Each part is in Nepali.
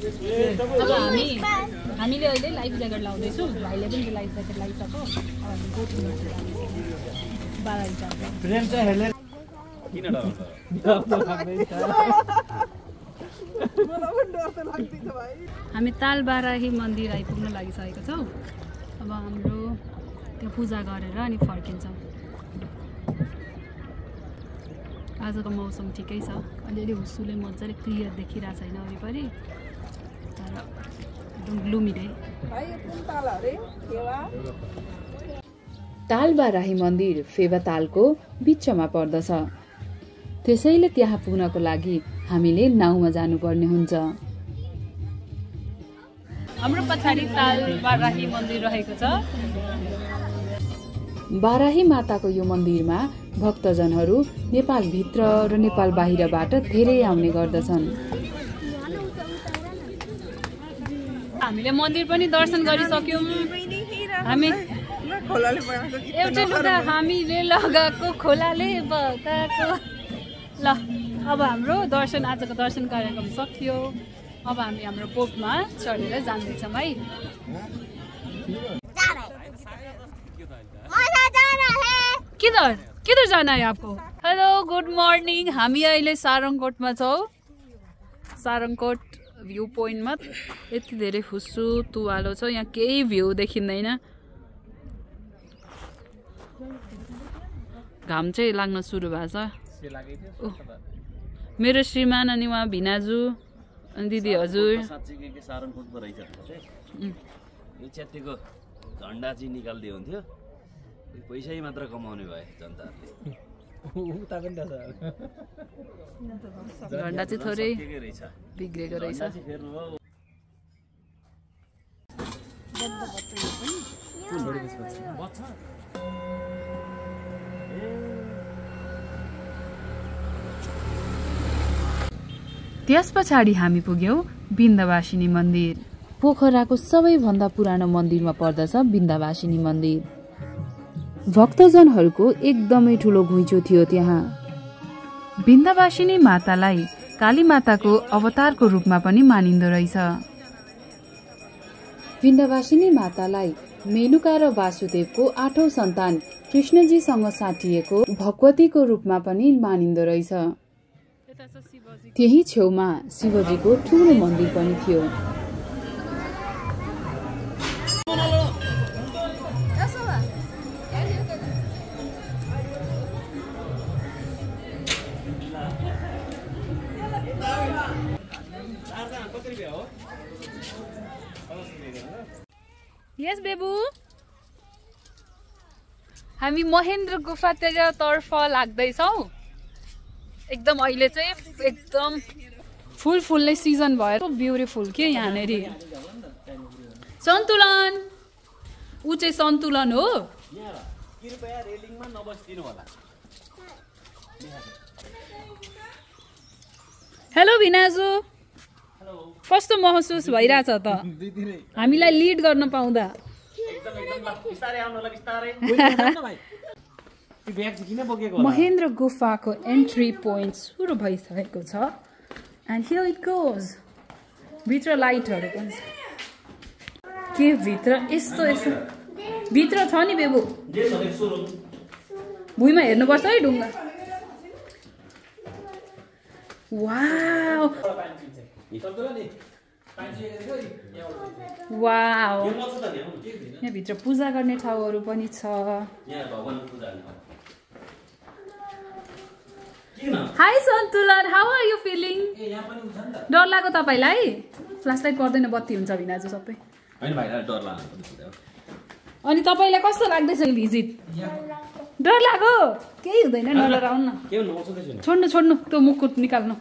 अब हामीले अहिले लाइफ ज्याकेट लाउँदैछौँ भाइले पनि लाइफ ज्याकेट लगाइसक्यो हामी तालबाराही मन्दिर आइपुग्न लागिसकेको छौँ अब हाम्रो त्यहाँ पूजा गरेर अनि फर्किन्छौँ आजको मौसम ठिकै छ अलिअलि हुस्सुले मजाले क्लियर देखिरहेको छैन वरिपरि तर एकदम ग्लुमी डे तालबाराही मन्दिर फेवातालको बिचमा पर्दछ त्यसैले त्यहाँ पुग्नको लागि हामीले नाउमा जानुपर्ने हुन्छ हाम्रो पछाडि तालबाराही मन्दिर रहेको छ बाराही माताको यो मन्दिरमा भक्तजनहरू नेपाल भित्र र नेपाल बाहिरबाट धेरै आउने गर्दछन् हामीले मन्दिर पनि दर्शन गरिसक्यौं हामी एउटै लुगा हामीले लगाएको खोलाले बगाएको ल अब हाम्रो दर्शन आजको दर्शन कार्यक्रम सकियो अब हामी हाम्रो बोटमा चढेर जाँदैछौँ है किधर जाना है आपको हेलो गुड मर्निङ हामी अहिले सारङकोटमा छौँ सारङकोट भ्यू पोइन्टमा यति धेरै हुस्सु तुवालो छ यहाँ केही भ्यू देखिँदैन घाम चाहिँ लाग्न सुरु भएको छ मेरो श्रीमान अनि उहाँ भिनाजु अनि दिदी हजुर सारङकोटको रहेछ यो च्यातिको झन्डा चाहिँ निकाल्दियो हुन्थ्यो पैसै मात्र कमाउने भए जनताहरूले झन्डा चाहिँ थोरै बिग्रेको रहेछ त्यस पछाडि हामी पुग्यौं बिन्दवासिनी मन्दिर पोखराको सबैभन्दा पुरानो मन्दिरमा पर्दछ बिन्दवासिनी मन्दिर भक्तजनहरूको एकदमै ठुलो घुइँचो थियो त्यहाँ बिन्दवासिनी मातालाई काली माताको अवतारको रूपमा पनि मानिन्दो रहेछ बिन्दवासिनी मातालाई मेनुका र वासुदेवको 8औं सन्तान कृष्णजीसँग साटिएको भगवतीको रूपमा पनि मानिन्दो रहेछ त्यही छेउमा शिवजीको ठुलो मन्दिर पनि थियो यस बेबु हामी महेन्द्र गुफातिर तर्फ लाग्दैछौँ एकदम अहिले चाहिँ एकदम फुल नै सिजन भयो ब्युटिफुल के यहाँनेरि सन्तुलन ऊ चाहिँ सन्तुलन हो हेलो भिनाजु कस्तो महसुस भइरहेछ त हामीलाई लिड गर्न पाउँदा महेन्द्र गुफाको एन्ट्री पोइन्ट सुरु भइसकेको छ एन्ड हियर इट गोज भित्र लाइटहरू पनि के भित्र यस्तो भित्र छ नि बेबु भुइँमा हेर्नुपर्छ है ढुङ्गा वाउ वाउ यहाँ भित्र पूजा गर्ने ठाउँहरू पनि छ हाई सन्तुलन हाउ आर यु फिलिङ डर लाग्यो तपाईलाई फ्ल्यासलाइट पर्दैन बत्ती हुन्छ भिनाजु सबै अनि तपाईलाई कस्तो लाग्दैछ भिजिट डर लाग्यो केही हुँदैन नडराउनु न छोड्नु त्यो मुकुट निकाल्नु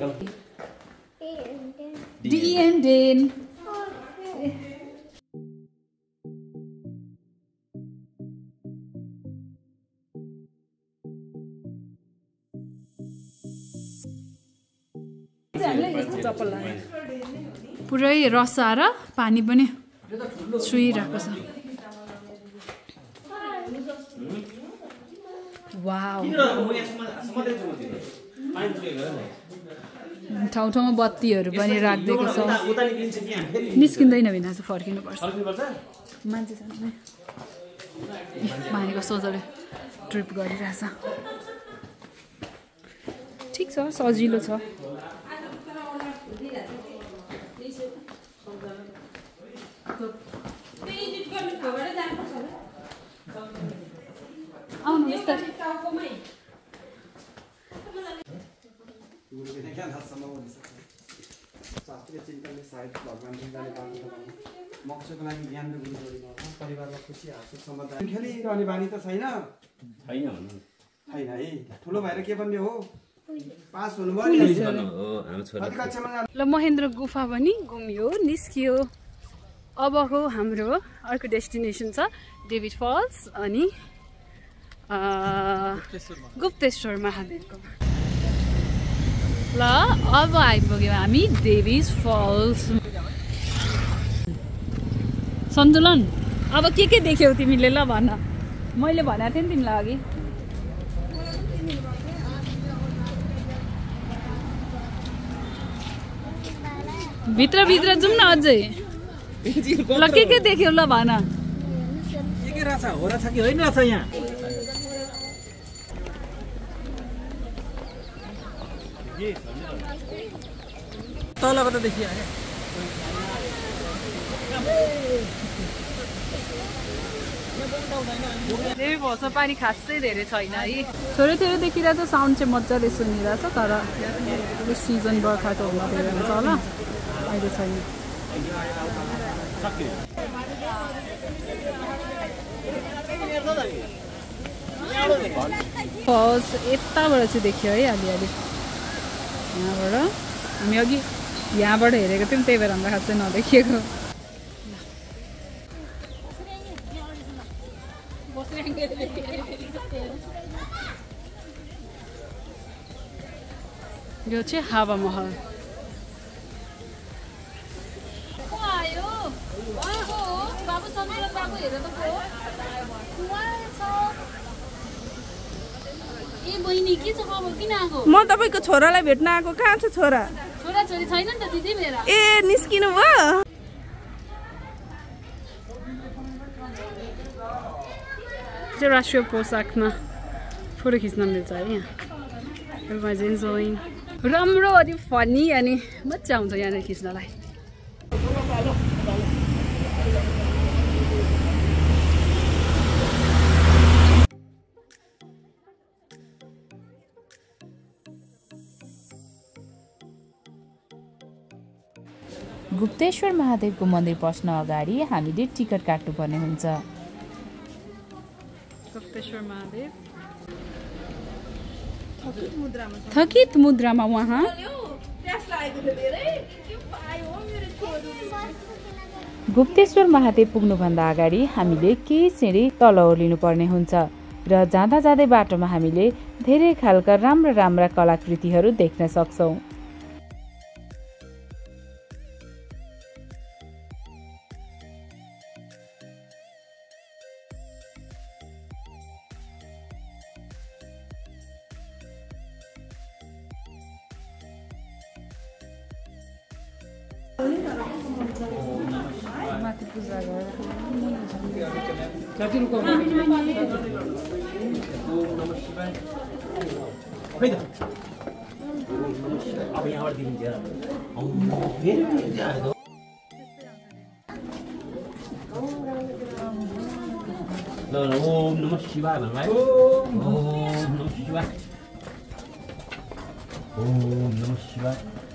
डिएनडेन पुरै रसा र पानी पनि छुइरहेको छ वाउ ठाउँ ठाउँमा बत्तीहरू पनि राखिदिएको छ निस्किँदैन बिना चाहिँ फर्किनुपर्छ मान्छे छ मानेको सोझले ट्रिप गरिरहेछ ठिक छ सजिलो छ आउनु बिस्तारै शास्त्रीय चिन्तनले सायद भगवान ढुङ्गाले पाल्नु मोक्षको लागि ज्ञान र गुरु जोडिनु परिवारमा खुसी हाँसो समुदाय खेलिरहने बानी त छैन है ठुलो भएर के बन्ने हो पास हुनुभयो ल महेन्द्र गुफा पनि घुम्यो निस्कियो अबको हाम्रो अर्को डेस्टिनेसन छ डेभिड फल्स अनि गुप्तेश्वर महादेवको ल अब आइपुग्यौँ हामी डेभिड फल्स सन्तुलन अब के देख्यौ तिमीले ल भन मैले भनेको थिएँ नि तिमीलाई अघि भित्र जाउँ न अझै ल के देख्यौ ल भन के रहेछ हो रहेछ कि होइन रहेछ यहाँ तलको त देखिहाल्यो देवी फल्समा पानी खासै धेरै छैन है थोरै थोरै देखिरहेछ साउन्ड चाहिँ मजाले सुनिरहेछ तर सिजन बर्खाको हुँदाखेरि हुन्छ होला अहिले छैन फल्स यताबाट चाहिँ देखियो है अलिअलि यहाँबाट हामी अघि यहाँबाट हेरेको थियौँ त्यही भएर हामीलाई खासै नदेखिएको यो चाहिँ हावा महल म तपाईँको छोरालाई भेट्न आएको कहाँ छ छोरा छोराछोरी छैन नि त दिदी मेरो ए निस्किनु भयो राष्ट्रिय पोसाकमा फोटो खिच्न मिल्छ है यहाँ राम्रो अनि फनी अनि मजा आउँछ यहाँनिर खिच्नलाई गुप्तेश्वर महादेवको मन्दिर पस्न अगाडि हामीले टिकट काट्नुपर्ने हुन्छ गुप्तेश्वर महादेव थकित मुद्रामा उहाँ गुप्तेश्वर महादेव पुग्नुभन्दा अगाडि हामीले केही सिँढी तल ओर्लिनुपर्ने हुन्छ र जाँदा जाँदै बाटोमा हामीले धेरै खालका राम्रा कलाकृतिहरू देख्न सक्छौं ओम नमः शिवाय भन्नुलाई ओम नमः शिवाय ओम नमः शिवाय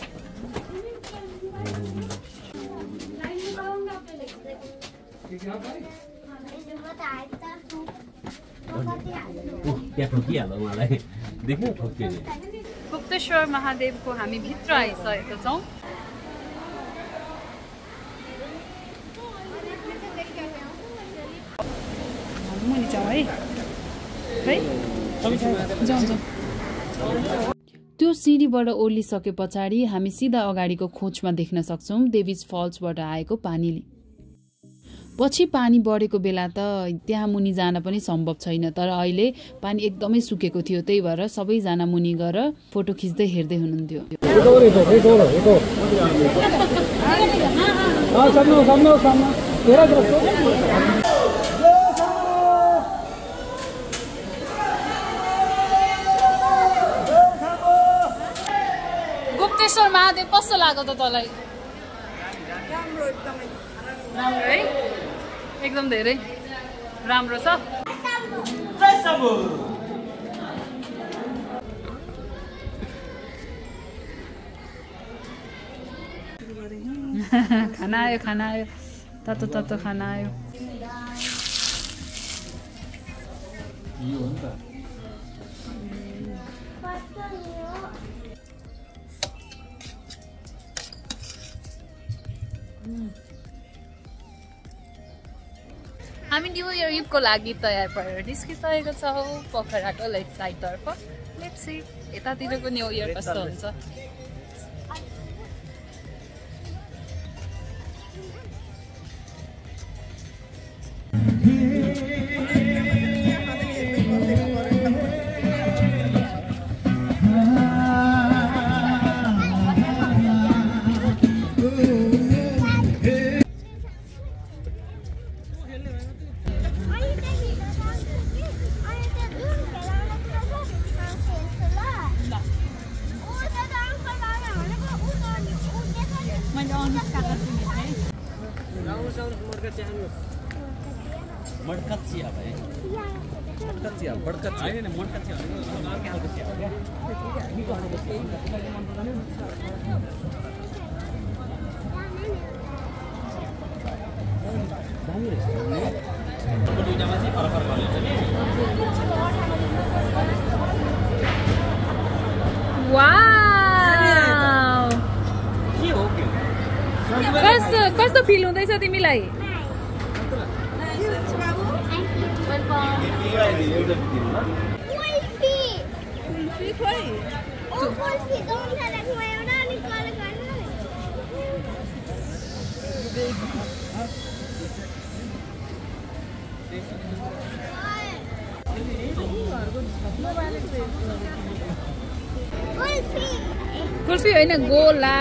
गुप्तेश्वर महादेवको हामी भित्र आइसकेको छौँ त्यो सिँढीबाट ओर्लिसके पछाडि हामी सिधा अगाडिको खोजमा देख्न सक्छौं डेभिड फल्सबाट आएको पानीले पछि पानी बढेको बेला त त्यहाँ मुनि जान पनि सम्भव छैन तर अहिले पानी एकदमै सुकेको थियो त्यही भएर सबैजना मुनि गएर फोटो खिच्दै हेर्दै हुनुहुन्थ्यो गुप्तेश्वर महादेव कस्तो लाग्यो त तँलाई? राम्रो है, एकदम धेरै राम्रो छ। खाना आयो तातो तातो खाना आयो। हामी न्यू इयर इभको लागि तयार पारेर निस्किसकेको छौँ पोखराको लेक साइडतर्फ। लेट्स सी यतातिरको न्यू इयर कस्तो हुन्छ। कस्तो फिल हुँदैछ तिमीलाई? कुल्फी होइन गोला।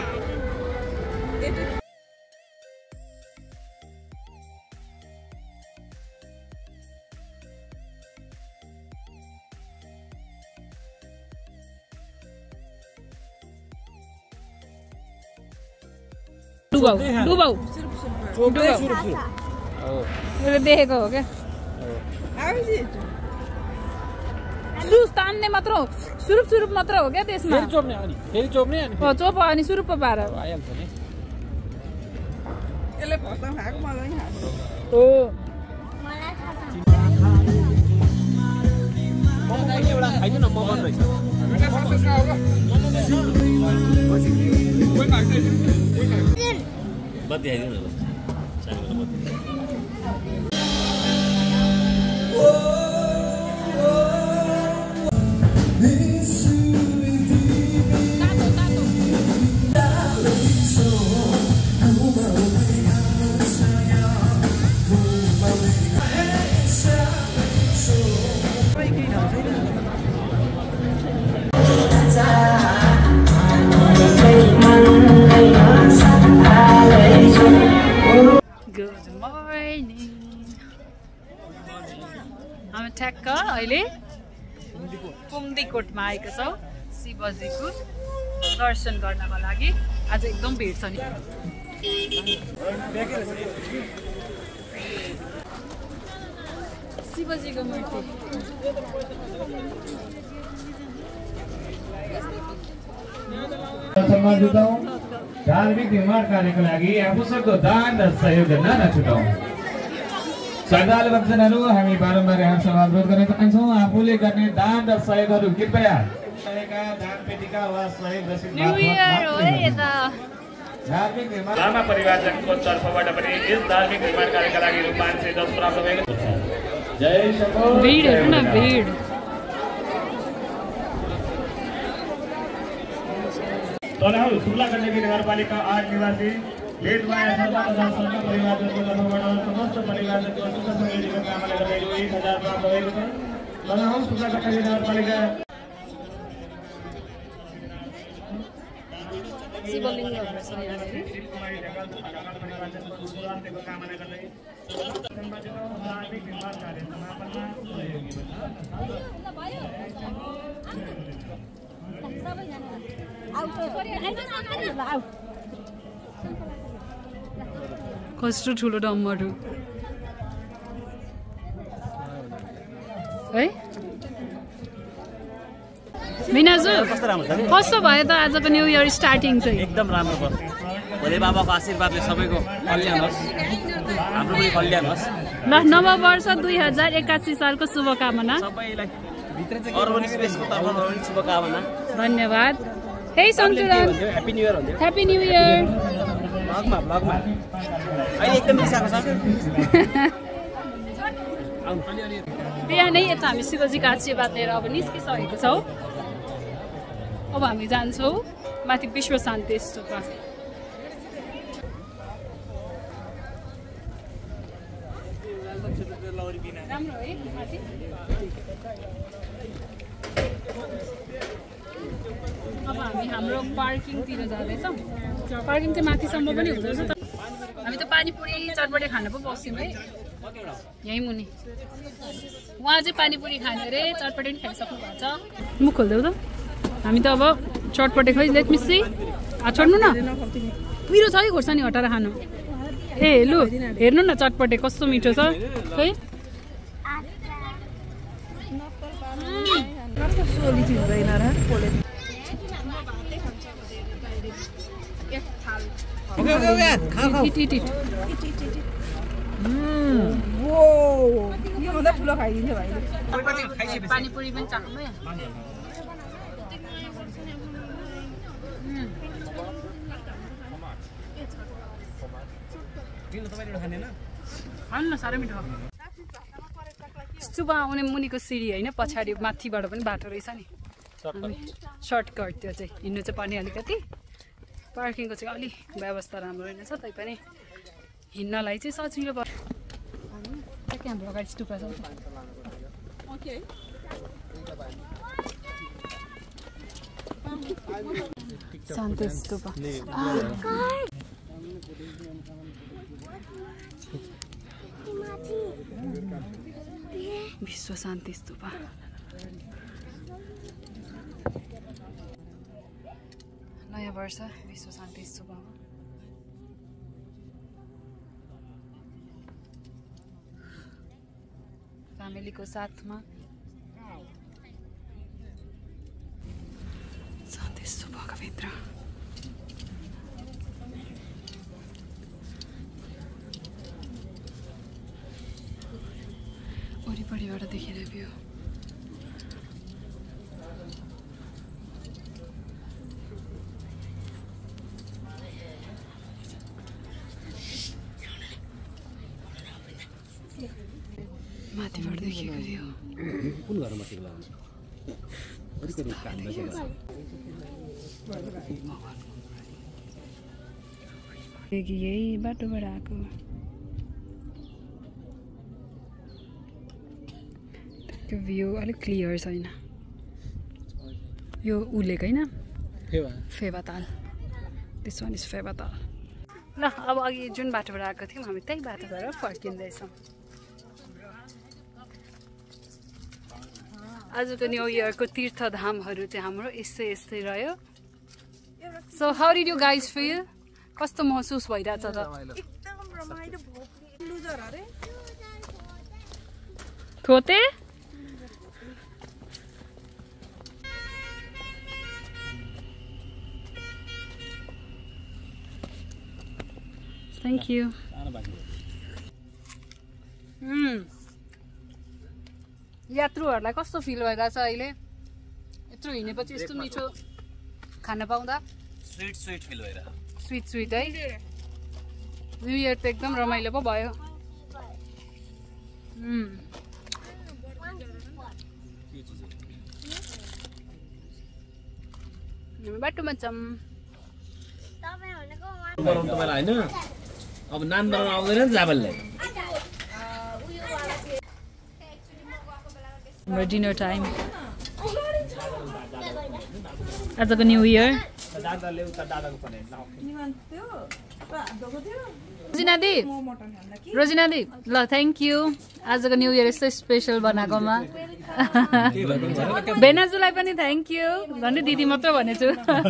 डुबाउ देखेको हो क्या? सुस तान्ने मात्र हो, सुरुप मात्र हो क्या त्यसमा? चोप अनि सुरुप पार बत्ती आइदिनु न हामी ठ्याक्क अहिले कुम्दीकोटमा आएको छौँ शिवजीको दर्शन गर्नको लागि। आज एकदम भिड छ नि। शिवजीको मूर्ति धार्मिक निर्माण कार्यको लागि आफूसँगको दान र सहयोग गर्न नछुटाउँ। श्रद्धालु भक्तजनहरू, हामी बारम्बार यहाँसँग अनुरोध गर्न चाहन्छौँ आफूले गर्ने दान र सहयोगहरू कृपया दान पेटिका वा सहयोग रसिद धार्मिक निर्माण लामा परिवारजनको तर्फबाट पनि यस धार्मिक निर्माण कार्यका लागि रु 510 प्राप्त भएको छ। जय शम्भो। भिड हेर्नु न, भिड। तनहुँ सुब्ला गण्डकी नगरपालिका 8 निवासी लेटवाया सर्व तथा सर्व परिवारजनको तर्फबाट समस्त परिवारजनको सुख समृद्धिको कामना गर्दै 1000 प्राप्त भएको छ। तनहुँ सुब्ला गण्डकी नगरपालिका शिवलिङ्गहरू छ यहाँनिर। कस्तो ठुलो डम्बरू है। मिनाजु कस्तो भयो त आजको न्यू इयर स्टार्टिङ चाहिँ? एकदम राम्रो भयो। भोले बाबाको आशीर्वादले सबैको कल्याण होस्, हाम्रो पनि कल्याण होस्। ल नववर्ष 2081 सालको शुभकामना सबैलाई अर्बन स्पेसको तर्फबाट पनि शुभकामना। धन्यवाद। हे सन्तुलन ह्यापी न्यू इयर हुन्छ। Happy new year. ब्लगमा अहिले एकदम रिसाएको छ। बिहानै यता हामी शिवजीको आशीर्वाद लिएर अब निस्किसकेको छौँ। अब हामी जान्छौँ माथि विश्व शान्ति स्तूपमा। राम्रो है माथि। अब हामी हाम्रो पार्किङतिर जाँदैछौँ। पार्किङ चाहिँ माथिसम्म पनि हुँदो रहेछ। हामी त पानीपुरी चटपटे खान पो बस्यौँ है यहीँ मुनि। उहाँ चाहिँ पानीपुरी खाने अरे, चटपटे पनि खाइसक्नु भएको छ। मुख खोलिदेऊ त। हामी त अब चटपटे खै लेट मिस सी छोड्नु न। मिठो छ कि खोर्सानी हटाएर खानु। ए लु हेर्नु न चटपटे कस्तो मिठो छ खै। पानीपुरी पनि चाख्नु है। खानु न साह्रै मिठो। स्तूपमा आउने मुनिको सिडी होइन, पछाडि माथिबाट पनि बाटो रहेछ नि। सर्टकट त्यो चाहिँ हिँड्नु चाहिँ पर्ने अलिकति। पार्किङको चाहिँ अलि व्यवस्था राम्रो रहेनछ, तैपनि हिँड्नलाई चाहिँ सजिलो भयो। हाम्रो अगाडि स्तूपा छ। शान्ति स्तूपा विश्व शान्ति स्तूपा। नयाँ वर्ष विश्व शान्ति स्तूपमा। फ्यामिलीको साथमा शान्ति स्तूपको भित्र वरिपरिबाट देखिने भ्यू। माथिबाट देखेको थियो। कुन घरमा बसेको होला? अलिकति काम बसेको यही बाटोबाट आएको। त्यो भ्यू अलिक क्लियर छैन। यो उलेक होइन, Phewatal. This one is Phewatal. ल अब अघि जुन बाटोबाट आएको थियौँ हामी त्यही बाटोबाट फर्किँदैछौँ। आजको न्यू इयरको तीर्थधामहरू चाहिँ हाम्रो यस्तै रह्यो। So how did you guys feel? कस्तो महसुस भइरहेछ त? थोते थ्याङ्क यू। यात्रुहरूलाई कस्तो फिल भइरहेछ अहिले यत्रो हिँडेपछि यस्तो मिठो खान पाउँदा? स्वीट फिल भइरहेको। स्वीट है। न्यू इयर त एकदम रमाइलो पो भयो। बाटोमा छौँ। तपाईँलाई होइन अब नान बनाउनु आउँदैन जाबललाई। हाम्रो डिनर टाइम आजको न्यू इयर दादाले उता दादाको पनि रोजिना दी ल थ्याङ्क यू आजको न्यू इयर यस्तो स्पेसल बनाएकोमा बेनाजुलाई पनि थ्याङ्क यू भन्ने दिदी मात्र भनेछु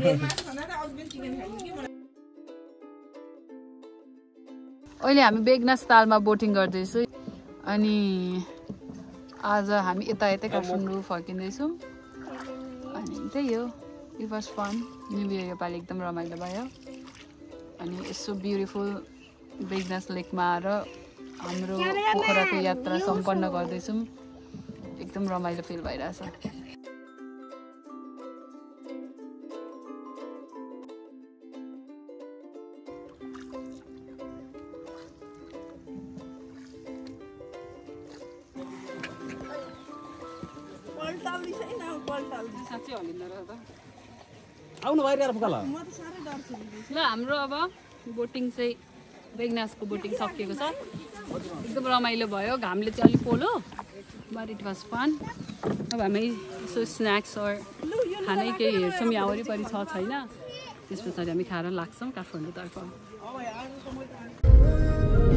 अहिले हामी बेगनास तालमा बोटिङ गर्दैछौँ अनि आज हामी यता काठमाडौँ फर्किँदैछौँ अनि त्यही हो it was fun new year योपालि एकदम रमाइलो भयो अनि यसो ब्युटिफुल बेगनास लेकमा आएर हाम्रो पोखराको यात्रा सम्पन्न गर्दैछौँ एकदम रमाइलो फिल भइरहेछ आउनु बाहिर फुकाल ल हाम्रो अब बोटिङ चाहिँ बेगनासको बोटिङ सकिएको छ एकदम रमाइलो भयो घामले चाहिँ अलिक पोलो बट इट वाज फन अब हामी यसो स्न्याक्स खानै केही हेर्छौँ यहाँ वरिपरि छ छैन त्यस पछाडि हामी खाएर लाग्छौँ काठमाडौँतर्फ